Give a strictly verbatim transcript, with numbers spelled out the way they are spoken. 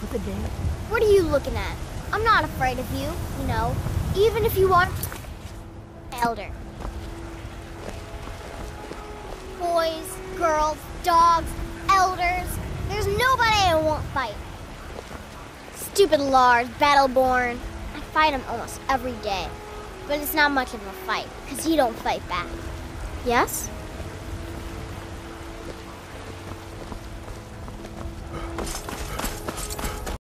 stupid there. What are you looking at? I'm not afraid of you, you know, even if you aren't elder. Boys, girls, dogs, elders, there's nobody I won't fight. Stupid Lars, Battleborn. I fight him almost every day, but it's not much of a fight, because he don't fight back. Yes?